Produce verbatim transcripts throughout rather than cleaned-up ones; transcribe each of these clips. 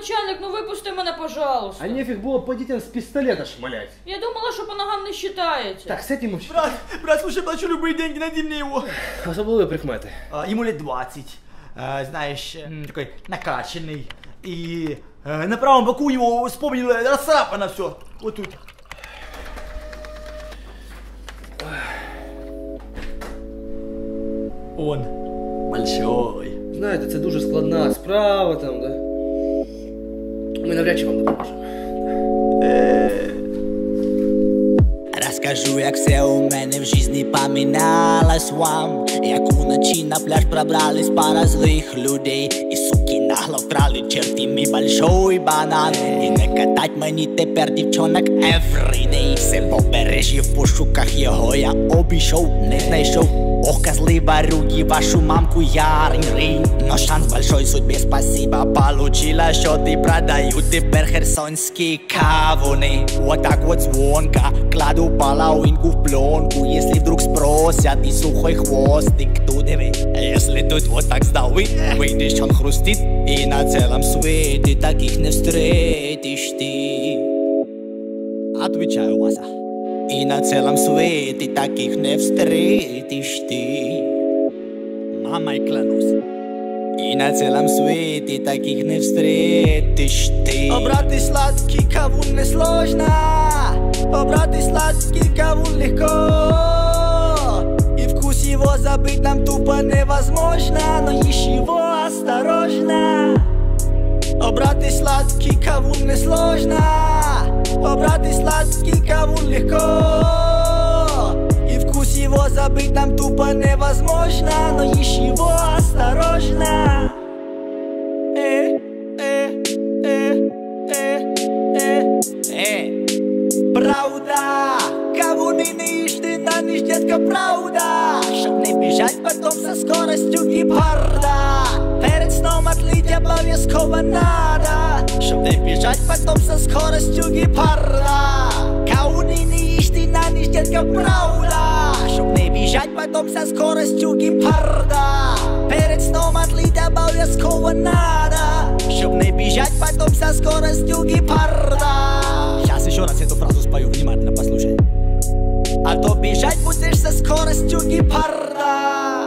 начальник, ну выпусти мене, пожалуйста. А нефиг было по детям с пистолета шмалять. Я думала, что по ногам не считаете. Так, с этим мы... Брат, брат, слушай, плачу любые деньги, найди мне его. Особливые прикметы. А, ему лет двадцать. А, знаешь, м, такой накачанный. И а, на правом боку его, вспомнил, расцарапано все. Вот тут. Он большой. Знаєте, це дуже складна справа там, да? Ми навряд чи вам допоможемо. Розкажу, як все у мене в житті помінялось вам. Як уночі на пляж пробрались пара злих людей. І суки нагло вкрали черти мій большой банан. І не катать мені тепер дівчонок everyday. Все побережжя в пошуках його я обійшов, не знайшов. Ох, козлы, воруги, вашу мамку я ринь-ринь. Но шанс большой, судьбе спасибо. Получила счеты, продаю теперь херсонские кавуны. Вот так вот звонко кладу половинку в пленку. Если вдруг спросят, и сухой хвостик тут и вы. Если тут вот так сдавы, выйдешь, он хрустит. И на целом свете таких не встретишь ты. Отвечаю, Вася. И на целом свете таких не встретишь ты. Мамой клянусь. И на целом свете таких не встретишь ты. О, брат, ты сладкий, кавун не сложно. О, брат, ты сладкий, кавун легко. И вкус его забыть нам тупо невозможно. Но ешь его осторожно. О, брат, ты сладкий, кавун не сложно. О, брат, ты сладкий, кавун легко. И вкус его забыть нам тупо невозможно. Но ешь его осторожно. Э, э, э, э, э, э. Правда, кавуны не ешь, ты на них, детка, правда. Чтоб не бежать потом со скоростью гепарда. Перед сном отлить обовязково надо. Чтоб не бежать потом со скоростью гепарда. Кавуны не ешь, ты на них, детка, правда. Чтоб не бежать потом со скоростью гепарда. Перед сном отлить обовязково надо. Чтоб не бежать потом со скоростью гепарда. Сейчас еще раз эту фразу спою, внимательно послушай. А то бежать будешь со скоростью гепарда.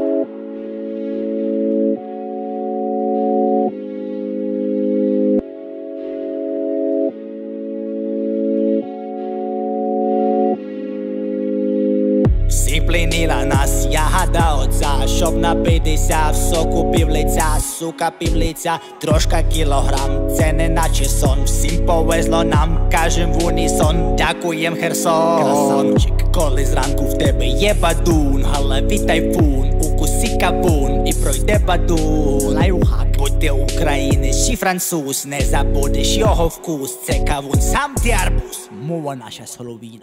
Всіх пленила нас ягода оця. Щоб напитися в соку півлиця. Сука півлиця, трошка кілограм. Це не наче сон, всім повезло нам. Кажем в унісон, дякуєм Херсон. Красавчик, коли зранку в тебе є бадун. Голові тайфун, укуси кавун і пройде бадун. Лайфхак, будь ти українець чи француз. Не забудеш його вкус. Це кавун, сам ти арбуз. Мова наша соловіна.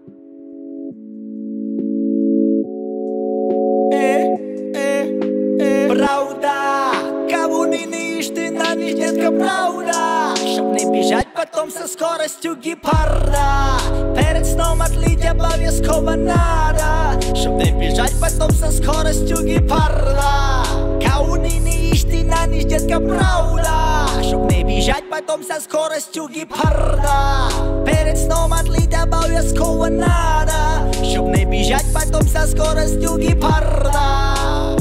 Правда, кавуны не ешь, ты на них, детка, правда. Чтоб не бежать потом со скоростью гепарда. Перед сном отлить обовязково надо. Чтоб не бежать потом со скоростью гепарда. Кавуны не ешь, ты на них, детка, правда. Чтоб не бежать потом со скоростью гепарда. Перед сном отлить обовязково надо. Чтоб не бежать потом со скоростью гепарда.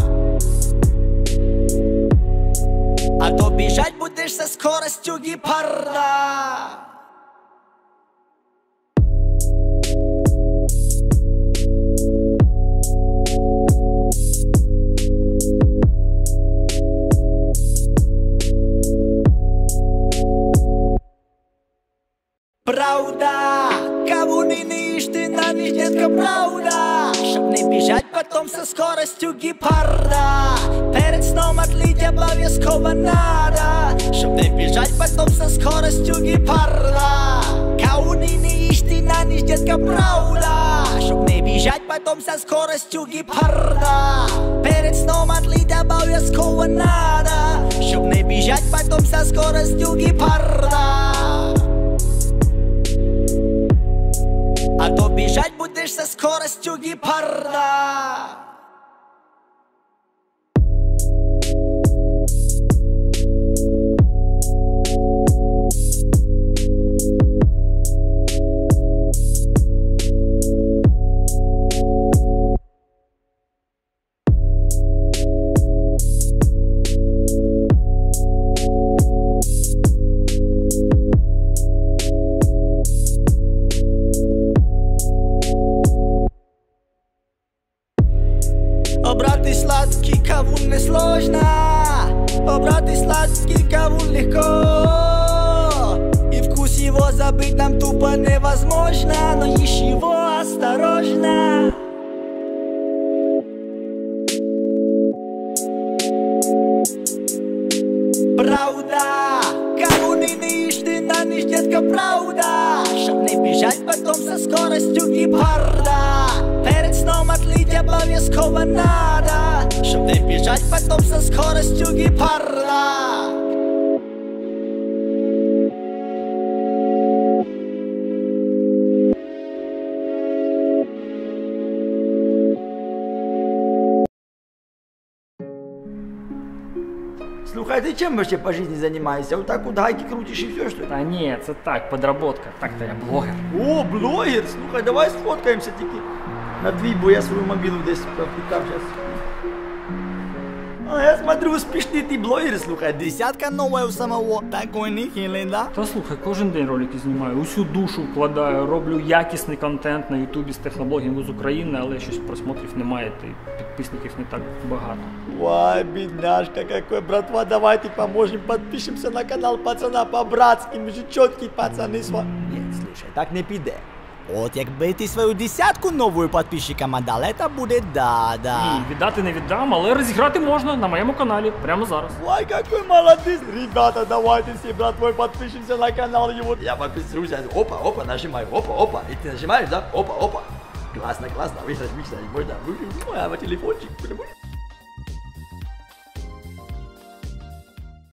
А то бежать будешь со скоростью гепарда. Правда, кавуны не ешь, ты на них, детка, правда. Чтоб не бежать потом со скоростью гепарда. Перед сном отлить обовязково надо. Чтоб не бежать потом со скоростью гепарда. Кавуны не ешь, ты на них, детка, правда. Чтоб не бежать потом со скоростью гепарда. Перед сном отлить обовязково надо. Чтоб не бежать потом со скоростью гепарда. А то бежать будешь со скоростью гепарда. сладкий кавун несложно, побрать сладкий кавун легко, и вкус его забыть нам тупо невозможно, но ешь его осторожно. Правда, кавуни не їж ти на ніч, дітка, правда, щоб не біжать потом со скоростю гіпарда. Перед сном отлить обов'язково надо, щоб не біжать потом со скоростю гіпарда. Слухай, ты чем вообще по жизни занимаешься? Вот так вот гайки крутишь и все, что ли? Та ні, це так, подработка. Так-то я блогер. О, блогер! Слухай, давай сфоткаемся тільки на твій, бо я свою мобілу десь пропитав сейчас. А я смотрю, успішний ти блогер, слухай. Десятка новая у самого, такой нехилий, да? Та слухай, кожен день ролики знімаю, усю душу вкладаю, роблю якісний контент на ютубі з техноблогінгу з України, але щось просмотрів немає, та й підписників не так багато. Ой, бедняжка какой, братва, давайте поможем, подпишемся на канал пацана по-братски, мы же чёткие пацаны с вами. Нет, слушай, так не піде. От якби ти свою десятку новою підписчикам отдал, это буде да-да. Ні, віддати не віддам, але розіграти можна на моєму каналі, прямо зараз. Ой, какой молодец, ребята, давайте все, братвой, подпишемся на канал его. Я подписываюсь, опа, опа, нажимаю, опа, опа, и ты нажимаешь, да, опа, опа. Классно, классно, выиграть, выиграть, можно, а по телефончику.